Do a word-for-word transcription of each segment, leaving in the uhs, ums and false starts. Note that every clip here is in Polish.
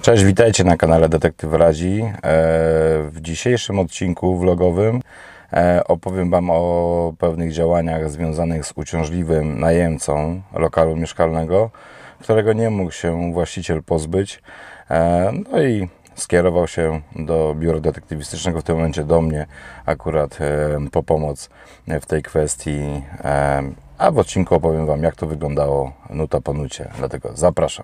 Cześć, witajcie na kanale Detektyw Radzi. W dzisiejszym odcinku vlogowym opowiem Wam o pewnych działaniach związanych z uciążliwym najemcą lokalu mieszkalnego, którego nie mógł się właściciel pozbyć. No i skierował się do biura detektywistycznego, w tym momencie do mnie akurat po pomoc w tej kwestii. A w odcinku opowiem Wam, jak to wyglądało nuta po nucie. Dlatego zapraszam.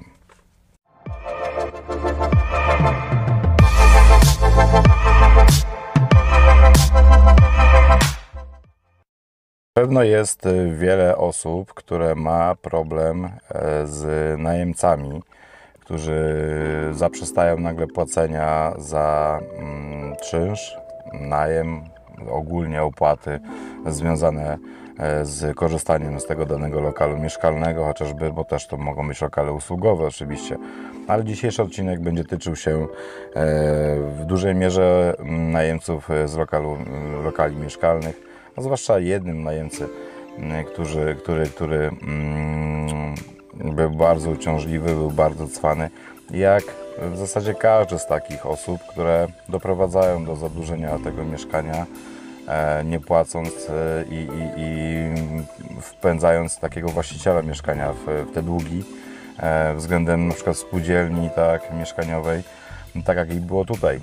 Pewno jest wiele osób, które ma problem z najemcami, którzy zaprzestają nagle płacenia za czynsz, najem, ogólnie opłaty związane z korzystaniem z tego danego lokalu mieszkalnego, chociażby, bo też to mogą być lokale usługowe oczywiście. Ale dzisiejszy odcinek będzie tyczył się w dużej mierze najemców z lokalu, lokali mieszkalnych, a zwłaszcza jednym najemcy, który, który, który był bardzo uciążliwy, był bardzo cwany, jak w zasadzie każdy z takich osób, które doprowadzają do zadłużenia tego mieszkania, nie płacąc i, i, i wpędzając takiego właściciela mieszkania w, w te długi względem na przykład spółdzielni, tak, mieszkaniowej, tak jak i było tutaj.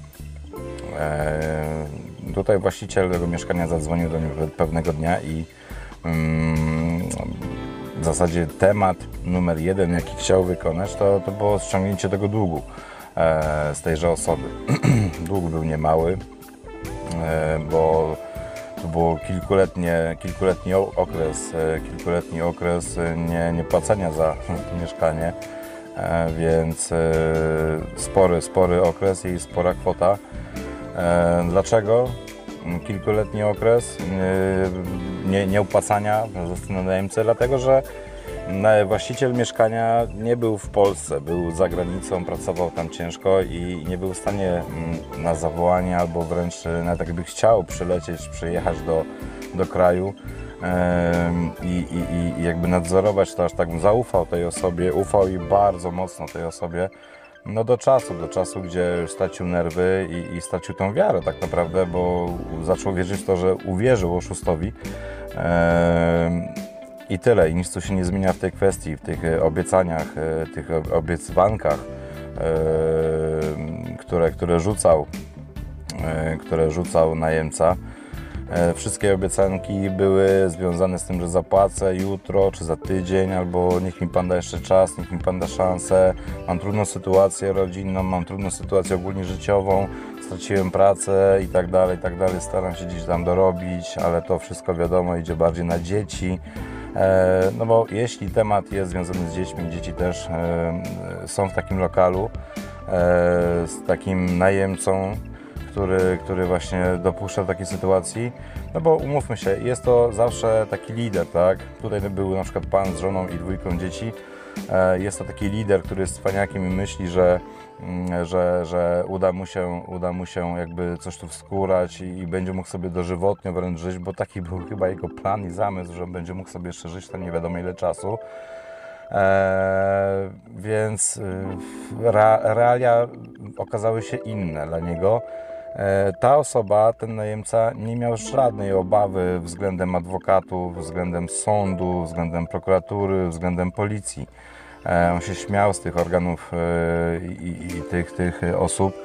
Tutaj właściciel tego mieszkania zadzwonił do mnie pewnego dnia i w zasadzie temat numer jeden, jaki chciał wykonać, to, to było ściągnięcie tego długu z tejże osoby. Dług był niemały, bo to było kilkuletnie, kilkuletni okres, kilkuletni okres nie, niepłacenia za to mieszkanie, więc spory, spory okres i spora kwota. Dlaczego? Kilkuletni okres nie, nieopłacania ze strony najemcy, dlatego że właściciel mieszkania nie był w Polsce, był za granicą, pracował tam ciężko i nie był w stanie na zawołanie albo wręcz nawet jakby chciał przylecieć, przyjechać do, do kraju i, i, i jakby nadzorować to, aż tak zaufał tej osobie, ufał i bardzo mocno tej osobie. No do czasu, do czasu, gdzie już stracił nerwy i, i stracił tą wiarę tak naprawdę, bo zaczął wierzyć w to, że uwierzył oszustowi eee, i tyle. I nic tu się nie zmienia w tej kwestii, w tych obiecaniach, tych obiecywankach, eee, które, które rzucał, eee, które rzucał najemca. Wszystkie obiecanki były związane z tym, że zapłacę jutro, czy za tydzień, albo niech mi Pan da jeszcze czas, niech mi Pan da szansę. Mam trudną sytuację rodzinną, mam trudną sytuację ogólnie życiową, straciłem pracę i tak dalej, i tak dalej. Staram się gdzieś tam dorobić, ale to wszystko wiadomo idzie bardziej na dzieci. No bo jeśli temat jest związany z dziećmi, dzieci też są w takim lokalu z takim najemcą, Który, który właśnie dopuszcza do takiej sytuacji, no bo umówmy się, jest to zawsze taki lider, tak? Tutaj był na przykład pan z żoną i dwójką dzieci, jest to taki lider, który jest cwaniakiem i myśli, że, że, że uda mu się, uda mu się jakby coś tu wskórać i, i będzie mógł sobie dożywotnio wręcz żyć, bo taki był chyba jego plan i zamysł, że będzie mógł sobie jeszcze żyć tam nie wiadomo ile czasu. Eee, więc re, realia okazały się inne dla niego. Ta osoba, ten najemca, nie miał żadnej obawy względem adwokatów, względem sądu, względem prokuratury, względem policji. On się śmiał z tych organów i, i tych, tych osób,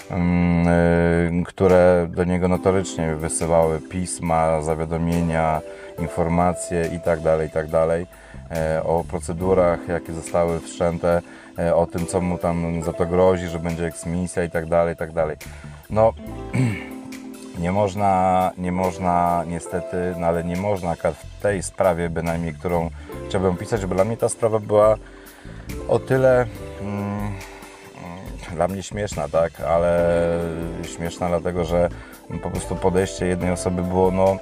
które do niego notorycznie wysyłały pisma, zawiadomienia, informacje itd., itd. o procedurach, jakie zostały wszczęte, o tym, co mu tam za to grozi, że będzie eksmisja itd., itd. No, nie można, nie można niestety, no ale nie można w tej sprawie bynajmniej, którą chciałbym opisać, bo dla mnie ta sprawa była o tyle mm, dla mnie śmieszna, tak, ale śmieszna dlatego, że po prostu podejście jednej osoby było no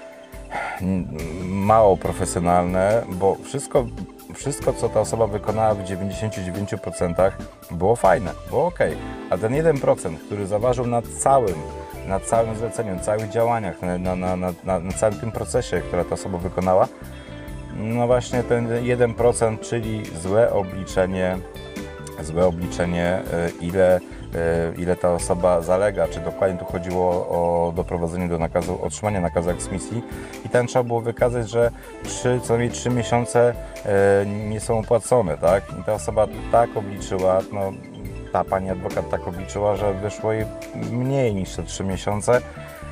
mało profesjonalne, bo wszystko, wszystko co ta osoba wykonała w dziewięćdziesięciu dziewięciu procentach było fajne, było ok, a ten jeden procent, który zaważył na całym, na całym zleceniu, na całych działaniach, na, na, na, na, na całym tym procesie, które ta osoba wykonała, no właśnie ten jeden procent, czyli złe obliczenie złe obliczenie, ile, ile ta osoba zalega, czy dokładnie tu chodziło o doprowadzenie do nakazu, otrzymania nakazu eksmisji i tam trzeba było wykazać, że trzy, co najmniej trzy miesiące nie są opłacone, tak? I ta osoba tak obliczyła, no, ta pani adwokat tak obliczyła, że wyszło jej mniej niż te trzy miesiące.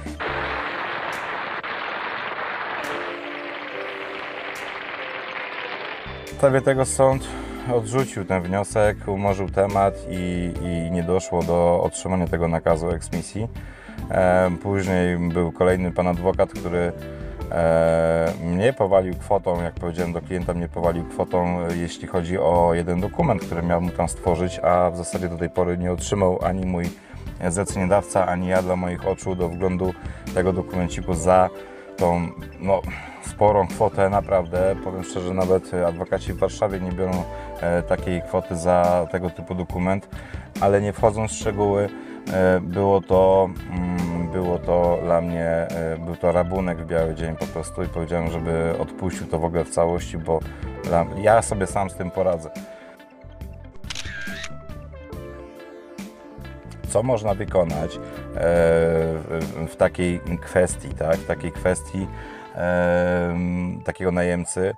W sprawie tego sąd odrzucił ten wniosek, umorzył temat i, i nie doszło do otrzymania tego nakazu eksmisji. E, później był kolejny pan adwokat, który e, mnie powalił kwotą, jak powiedziałem do klienta, mnie powalił kwotą, jeśli chodzi o jeden dokument, który miał mu tam stworzyć, a w zasadzie do tej pory nie otrzymał ani mój zleceniodawca, ani ja dla moich oczu do wglądu tego dokumenciku za tą, no, sporą kwotę, naprawdę. Powiem szczerze, nawet adwokaci w Warszawie nie biorą e, takiej kwoty za tego typu dokument, ale nie wchodząc w szczegóły, e, było to, mm, było to dla mnie, e, był to rabunek w biały dzień po prostu i powiedziałem, żeby odpuścił to w ogóle w całości, bo dla, ja sobie sam z tym poradzę. Co można wykonać e, w, w takiej kwestii, tak? W takiej kwestii e, takiego najemcy?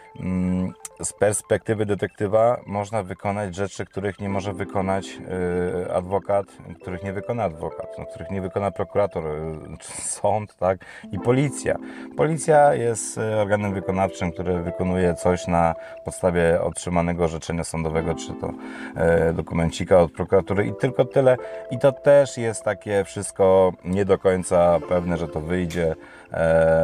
Z perspektywy detektywa można wykonać rzeczy, których nie może wykonać y, adwokat, których nie wykona adwokat, no, których nie wykona prokurator, y, sąd, tak? I policja. Policja jest organem wykonawczym, który wykonuje coś na podstawie otrzymanego orzeczenia sądowego, czy to y, dokumencika od prokuratury i tylko tyle. I to też jest takie wszystko nie do końca pewne, że to wyjdzie, y,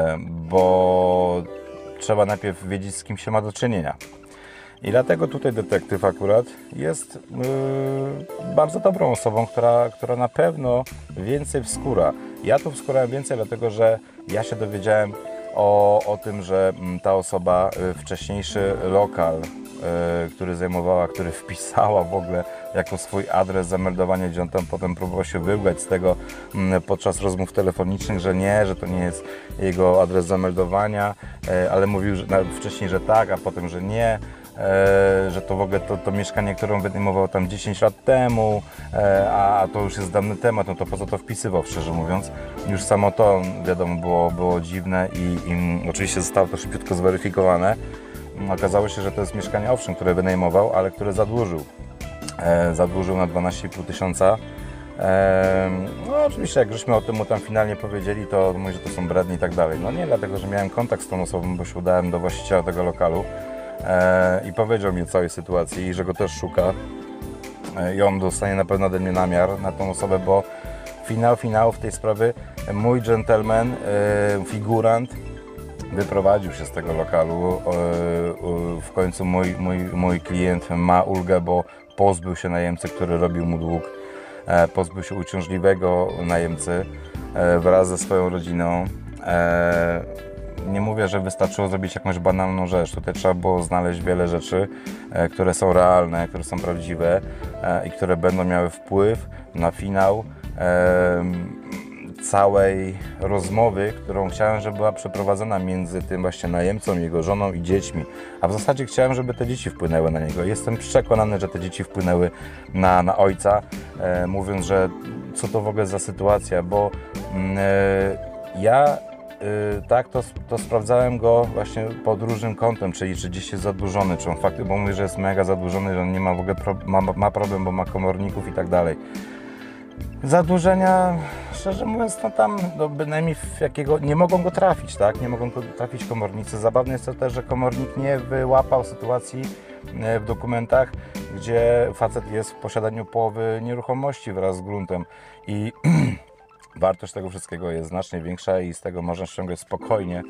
bo trzeba najpierw wiedzieć, z kim się ma do czynienia. I dlatego tutaj detektyw akurat jest yy, bardzo dobrą osobą, która, która na pewno więcej wskóra. Ja tu wskórałem więcej, dlatego że ja się dowiedziałem o, o tym, że ta osoba wcześniejszy lokal, yy, który zajmowała, który wpisała w ogóle jako swój adres zameldowania, gdzie on tam potem próbował się wyłgać z tego yy, podczas rozmów telefonicznych, że nie, że to nie jest jego adres zameldowania, yy, ale mówił że, nawet wcześniej, że tak, a potem, że nie. E, że to w ogóle to, to mieszkanie, które on wynajmował tam dziesięć lat temu, e, a to już jest dawny temat, no to po co to wpisywał, szczerze mówiąc. Już samo to, wiadomo, było, było dziwne i, i oczywiście zostało to szybciutko zweryfikowane. Okazało się, że to jest mieszkanie, owszem, które wynajmował, ale które zadłużył. E, zadłużył na dwanaście i pół tysiąca. E, no oczywiście, jak żeśmy o tym mu tam finalnie powiedzieli, to mówi, że to są brednie i tak dalej. No nie, dlatego, że miałem kontakt z tą osobą, bo się udałem do właściciela tego lokalu. E, i powiedział mi o całej sytuacji i że go też szuka e, i on dostanie na pewno ode mnie namiar na tą osobę, bo finał finału w tej sprawie mój dżentelmen, e, figurant wyprowadził się z tego lokalu. E, e, w końcu mój, mój, mój klient ma ulgę, bo pozbył się najemcy, który robił mu dług, e, pozbył się uciążliwego najemcy e, wraz ze swoją rodziną. E, Nie mówię, że wystarczyło zrobić jakąś banalną rzecz. Tutaj trzeba było znaleźć wiele rzeczy, e, które są realne, które są prawdziwe e, i które będą miały wpływ na finał e, całej rozmowy, którą chciałem, żeby była przeprowadzona między tym właśnie najemcą, jego żoną i dziećmi. A w zasadzie chciałem, żeby te dzieci wpłynęły na niego. Jestem przekonany, że te dzieci wpłynęły na, na ojca, e, mówiąc, że co to w ogóle za sytuacja, bo e, ja Yy, tak, to, to sprawdzałem go właśnie pod różnym kątem, czyli czy gdzieś jest zadłużony, czy on faktycznie, bo mówi, że jest mega zadłużony, że on nie ma w ogóle, pro, ma, ma problem, bo ma komorników i tak dalej. Zadłużenia, szczerze mówiąc, no tam no bynajmniej w jakiego, nie mogą go trafić, tak, nie mogą go trafić komornicy. Zabawne jest to też, że komornik nie wyłapał sytuacji w dokumentach, gdzie facet jest w posiadaniu połowy nieruchomości wraz z gruntem i wartość tego wszystkiego jest znacznie większa i z tego można ściągać spokojnie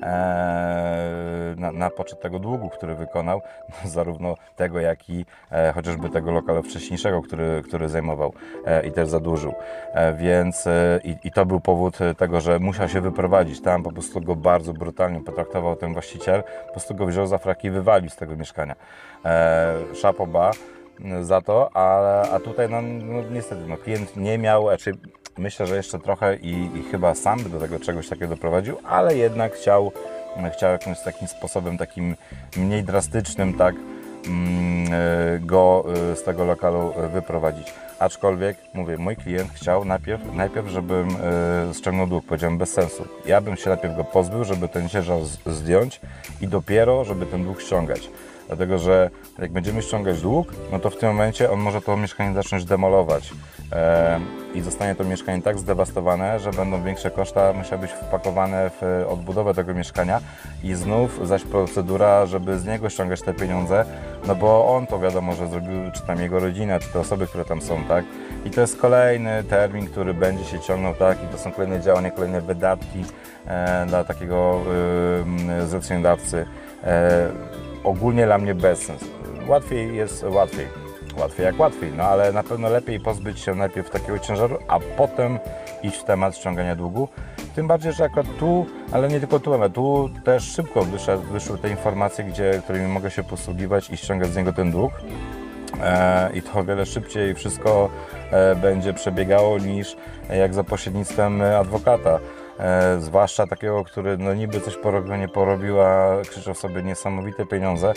e, na, na poczet tego długu, który wykonał, no, zarówno tego, jak i e, chociażby tego lokalu wcześniejszego, który, który zajmował e, i też zadłużył. E, więc e, i, i to był powód tego, że musiał się wyprowadzić. Tam po prostu go bardzo brutalnie potraktował ten właściciel, po prostu go wziął za fraki i wywalił z tego mieszkania. E, Szapoba za to, a, a tutaj no, no niestety no, klient nie miał, znaczy myślę, że jeszcze trochę i, i chyba sam by do tego czegoś takiego doprowadził, ale jednak chciał, chciał jakimś takim sposobem, takim mniej drastycznym, tak, go z tego lokalu wyprowadzić. Aczkolwiek, mówię, mój klient chciał najpierw, najpierw żebym ściągnął dług. Powiedziałem, bez sensu. Ja bym się najpierw go pozbył, żeby ten ciężar zdjąć i dopiero, żeby ten dług ściągać. Dlatego, że jak będziemy ściągać dług, no to w tym momencie on może to mieszkanie zacząć demolować e, i zostanie to mieszkanie tak zdewastowane, że będą większe koszta musiały być wpakowane w odbudowę tego mieszkania i znów zaś procedura, żeby z niego ściągać te pieniądze, no bo on to wiadomo, że zrobił, czy tam jego rodzina, czy te osoby, które tam są, tak? I to jest kolejny termin, który będzie się ciągnął, tak? I to są kolejne działania, kolejne wydatki e, dla takiego e, zleceniodawcy. E, Ogólnie dla mnie bez sensu. Łatwiej jest łatwiej. Łatwiej jak łatwiej, no ale na pewno lepiej pozbyć się najpierw takiego ciężaru, a potem iść w temat ściągania długu. Tym bardziej, że akurat tu, ale nie tylko tu, ale tu też szybko wyszły, wyszły te informacje, gdzie, którymi mogę się posługiwać i ściągać z niego ten dług. E, I to o wiele szybciej wszystko e, będzie przebiegało niż jak za pośrednictwem adwokata. E, zwłaszcza takiego, który no niby coś porobił, nie porobił, a krzyczał sobie niesamowite pieniądze,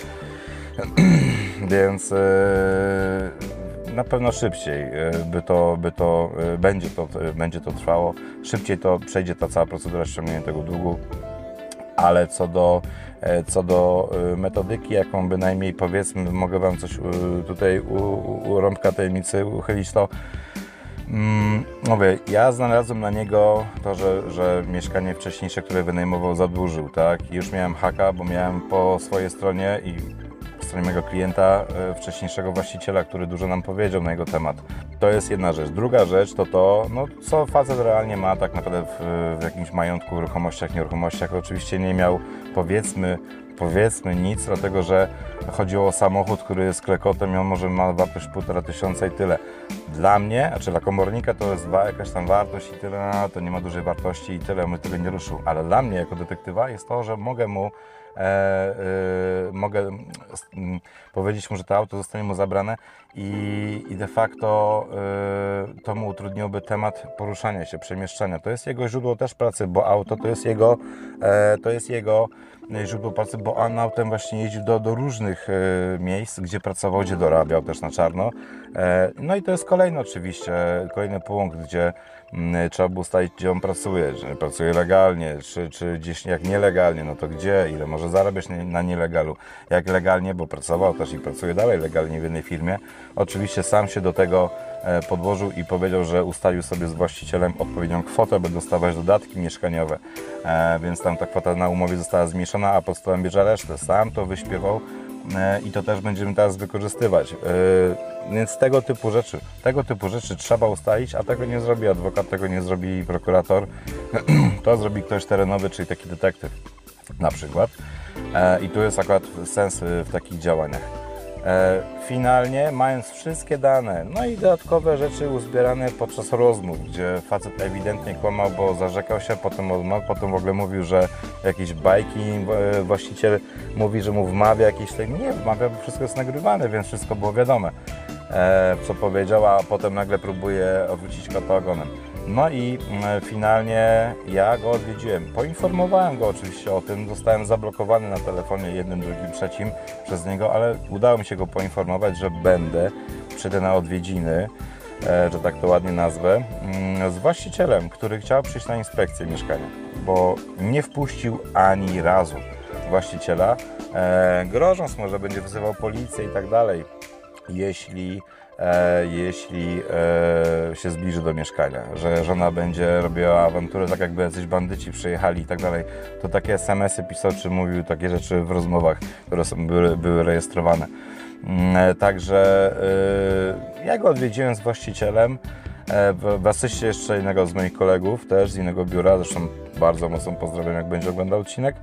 więc e, na pewno szybciej e, by to, by to, e, będzie to, e, będzie to trwało, szybciej to przejdzie ta cała procedura ściągnięcia tego długu, ale co do, e, co do e, metodyki, jaką bynajmniej powiedzmy, mogę Wam coś e, tutaj u, u, u rąbka tajemnicy uchylić, to Mm, mówię, ja znalazłem na niego to, że, że mieszkanie wcześniejsze, które wynajmował, zadłużył, tak? I już miałem haka, bo miałem po swojej stronie i po stronie mojego klienta e, wcześniejszego właściciela, który dużo nam powiedział na jego temat. To jest jedna rzecz. Druga rzecz to to, no, co facet realnie ma tak naprawdę w, w jakimś majątku, ruchomościach, nieruchomościach. Oczywiście nie miał, powiedzmy, powiedzmy nic, dlatego że chodziło o samochód, który jest klekotem i on może ma wartość półtora tysiąca i tyle. Dla mnie, znaczy dla komornika to jest jakaś tam wartość i tyle, no, to nie ma dużej wartości i tyle, my tego nie ruszył. Ale dla mnie jako detektywa jest to, że mogę mu e, e, mogę e, powiedzieć mu, że to auto zostanie mu zabrane i, i de facto e, to mu utrudniłoby temat poruszania się, przemieszczania. To jest jego źródło też pracy, bo auto to jest jego, e, to jest jego źródło pracy, bo on autem właśnie jeździł do, do różnych e, miejsc, gdzie pracował, gdzie dorabiał też na czarno. E, no i to jest kolejny oczywiście, kolejny punkt, gdzie m, trzeba było ustalić, gdzie on pracuje, czy pracuje legalnie, czy, czy gdzieś jak nielegalnie, no to gdzie, ile może zarabiać na, na nielegalu, jak legalnie, bo pracował też i pracuje dalej legalnie w jednej firmie. Oczywiście sam się do tego e, podłożył i powiedział, że ustalił sobie z właścicielem odpowiednią kwotę, by dostawać dodatki mieszkaniowe, e, więc tam ta kwota na umowie została zmniejszona, a pod stołem bierze resztę. Sam to wyśpiewał e, i to też będziemy teraz wykorzystywać. E, więc tego typu rzeczy, tego typu rzeczy trzeba ustalić, a tego nie zrobi adwokat, tego nie zrobi prokurator, to zrobi ktoś terenowy, czyli taki detektyw na przykład. E, I tu jest akurat sens w takich działaniach. Finalnie, mając wszystkie dane, no i dodatkowe rzeczy uzbierane podczas rozmów, gdzie facet ewidentnie kłamał, bo zarzekał się, potem, potem w ogóle mówił, że jakieś bajki, właściciel mówi, że mu wmawia jakieś, nie wmawia, bo wszystko jest nagrywane, więc wszystko było wiadome, co powiedział, a potem nagle próbuje odwrócić kota ogonem. No i finalnie ja go odwiedziłem. Poinformowałem go oczywiście o tym, zostałem zablokowany na telefonie jednym, drugim, trzecim przez niego, ale udało mi się go poinformować, że będę, przyjdę na odwiedziny, że tak to ładnie nazwę, z właścicielem, który chciał przyjść na inspekcję mieszkania, bo nie wpuścił ani razu właściciela, grożąc mu, że będzie wzywał policję i tak dalej, jeśli E, jeśli e, się zbliży do mieszkania, że żona będzie robiła awanturę, tak jakby jacyś bandyci przyjechali i tak dalej, to takie es em esy pisał, czy mówił takie rzeczy w rozmowach, które są, były, były rejestrowane. E, także e, ja go odwiedziłem z właścicielem, e, w, w asyście jeszcze jednego z moich kolegów, też z innego biura, zresztą bardzo mocno pozdrawiam, jak będzie oglądał odcinek.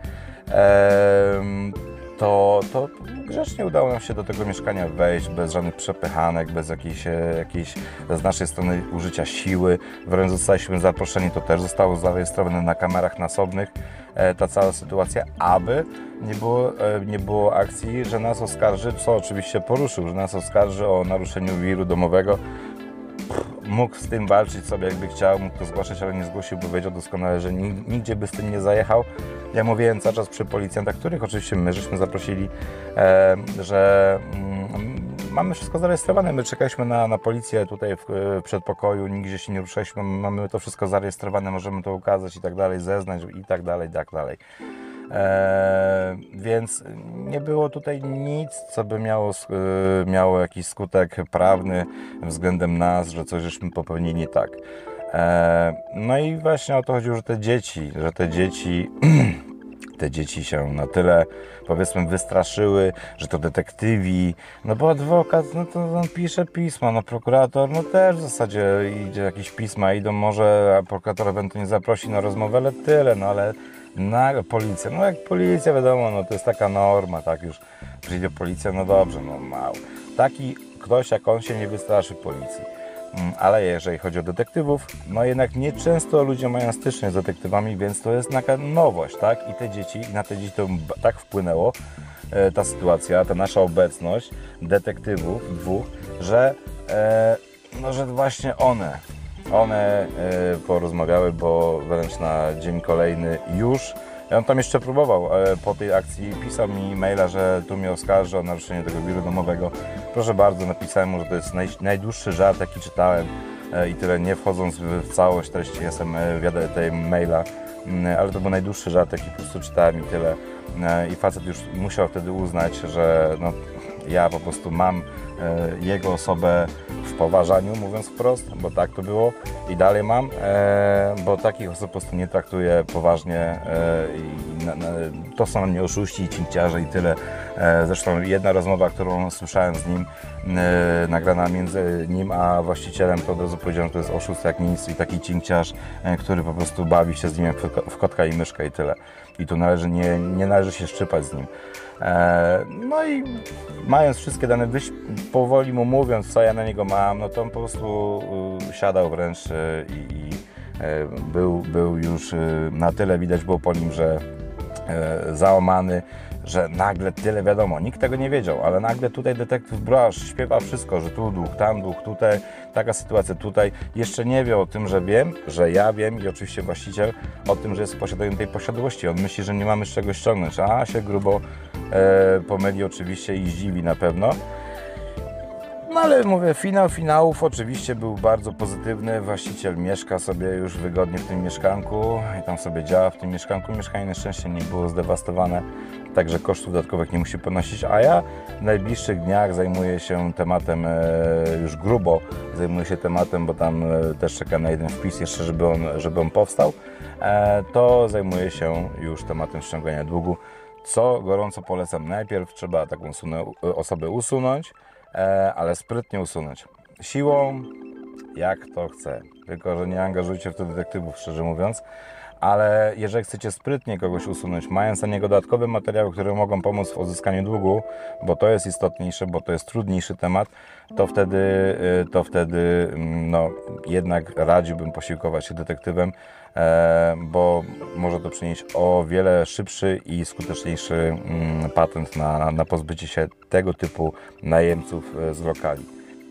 E, To, to grzecznie udało nam się do tego mieszkania wejść bez żadnych przepychanek, bez jakiejś, jakiejś z naszej strony użycia siły. Wręcz zostaliśmy zaproszeni, to też zostało zarejestrowane na kamerach nasobnych, e, ta cała sytuacja, aby nie było, e, nie było akcji, że nas oskarży, co oczywiście poruszył, że nas oskarży o naruszeniu wiru domowego. mógł z tym walczyć sobie jakby chciał, mógł to zgłaszać, ale nie zgłosił, bo wiedział doskonale, że nigdzie by z tym nie zajechał. Ja mówiłem cały czas przy policjantach, których oczywiście my żeśmy zaprosili, e, że mm, mamy wszystko zarejestrowane, my czekaliśmy na, na policję tutaj w, w przedpokoju, nigdzie się nie ruszaliśmy, mamy to wszystko zarejestrowane, możemy to ukazać i tak dalej, zeznać i tak dalej, i tak dalej. E, więc nie było tutaj nic, co by miało, e, miało jakiś skutek prawny względem nas, że coś żeśmy popełnili nie tak. E, no i właśnie o to chodziło, że te dzieci, że te dzieci, te dzieci się na tyle, powiedzmy, wystraszyły, że to detektywi, no bo adwokat, no to on pisze pisma, no prokurator, no też w zasadzie idzie jakieś pisma, idą może, a prokurator ewentualnie zaprosi na rozmowę, ale tyle, no ale na policja, no jak policja, wiadomo, no to jest taka norma, tak, już przyjdzie policja, no dobrze, no mało. Taki ktoś jak on się nie wystraszy policji. Ale jeżeli chodzi o detektywów, no jednak nieczęsto ludzie mają styczność z detektywami, więc to jest taka nowość, tak? I te dzieci, i na te dzieci to tak wpłynęło, e, ta sytuacja, ta nasza obecność detektywów dwóch, że, e, no, że właśnie one, one e, porozmawiały, bo wręcz na dzień kolejny już. Ja on tam jeszcze próbował, e, po tej akcji pisał mi maila, że tu mnie oskarży o naruszenie tego biura domowego. Proszę bardzo, napisałem mu, że to jest naj, najdłuższy żart, jaki czytałem e, i tyle, nie wchodząc w, w całość treści S M S tej maila, e, ale to był najdłuższy żart, jaki po prostu czytałem i tyle. E, I facet już musiał wtedy uznać, że no, ja po prostu mam e, jego osobę w poważaniu, mówiąc wprost, bo tak to było i dalej mam, e, bo takich osób po prostu nie traktuję poważnie e, i na, na, to są mnie oszuści, cinkciarze i tyle. E, zresztą jedna rozmowa, którą słyszałem z nim, e, nagrana między nim a właścicielem, to od razu powiedziałem, że to jest oszust jak nic i taki cinkciarz, e, który po prostu bawi się z nim jak w kotka i myszkę i tyle. I tu należy, nie, nie należy się szczypać z nim. E, no i mając wszystkie dane, wyś, powoli mu mówiąc, co ja na niego mam, no to on po prostu y, siadał wręcz y, i y, był, był już y, na tyle widać było po nim, że y, załamany, że nagle tyle wiadomo, nikt tego nie wiedział, ale nagle tutaj detektyw Brosz śpiewa wszystko, że tu duch, tam duch, tutaj, taka sytuacja tutaj. Jeszcze nie wie o tym, że wiem, że ja wiem i oczywiście właściciel o tym, że jest posiadaniem tej posiadłości. On myśli, że nie mamy z czego ściągnąć, a się grubo e, pomyli oczywiście i zdziwi na pewno. No ale mówię, finał finałów oczywiście był bardzo pozytywny. Właściciel mieszka sobie już wygodnie w tym mieszkanku i tam sobie działa w tym mieszkanku. Mieszkanie na szczęście nie było zdewastowane, także kosztów dodatkowych nie musi ponosić, a ja w najbliższych dniach zajmuję się tematem e, już grubo, zajmuję się tematem, bo tam e, też czekam na jeden wpis jeszcze, żeby on, żeby on powstał, e, to zajmuję się już tematem ściągania długu, co gorąco polecam. Najpierw trzeba taką osobę usunąć, ale sprytnie usunąć. Siłą, jak to chce. Tylko że nie angażujcie w to detektywów, szczerze mówiąc. Ale jeżeli chcecie sprytnie kogoś usunąć, mając na niego dodatkowe materiały, które mogą pomóc w odzyskaniu długu, bo to jest istotniejsze, bo to jest trudniejszy temat, to wtedy, to wtedy no, jednak radziłbym posiłkować się detektywem, bo może to przynieść o wiele szybszy i skuteczniejszy patent na, na pozbycie się tego typu najemców z lokali.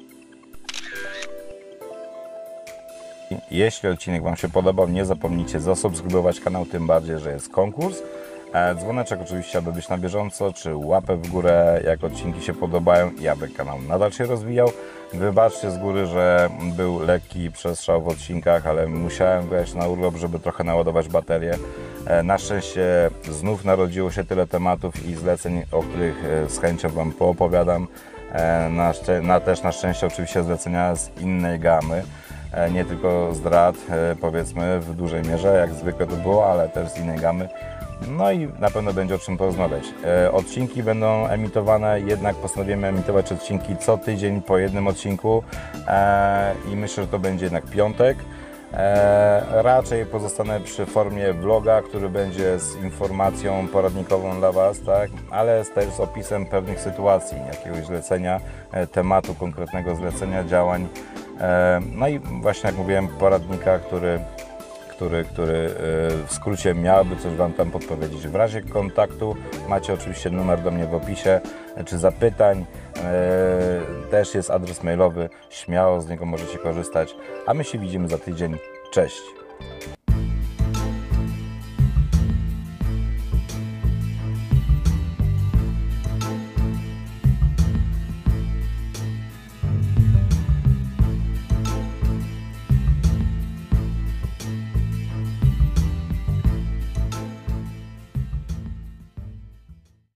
Jeśli odcinek Wam się podobał, nie zapomnijcie zasubskrybować kanał, tym bardziej, że jest konkurs. Dzwoneczek oczywiście, aby być na bieżąco, czy łapę w górę, jak odcinki się podobają i aby kanał nadal się rozwijał. Wybaczcie z góry, że był lekki przestrzał w odcinkach, ale musiałem wyjechać na urlop, żeby trochę naładować baterię. Na szczęście znów narodziło się tyle tematów i zleceń, o których z chęcią Wam poopowiadam. Na, na, też na szczęście oczywiście zlecenia z innej gamy. Nie tylko zdrad, powiedzmy, w dużej mierze, jak zwykle to było, ale też z innej gamy. No i na pewno będzie o czym porozmawiać. Odcinki będą emitowane, jednak postanowimy emitować odcinki co tydzień po jednym odcinku i myślę, że to będzie jednak piątek. Raczej pozostanę przy formie vloga, który będzie z informacją poradnikową dla Was, tak? Ale też z opisem pewnych sytuacji, jakiegoś zlecenia, tematu konkretnego zlecenia, działań. No i właśnie jak mówiłem, poradnika, który, który, który w skrócie miałby coś Wam tam podpowiedzieć. W razie kontaktu macie oczywiście numer do mnie w opisie, czy zapytań, też jest adres mailowy, śmiało z niego możecie korzystać, a my się widzimy za tydzień. Cześć!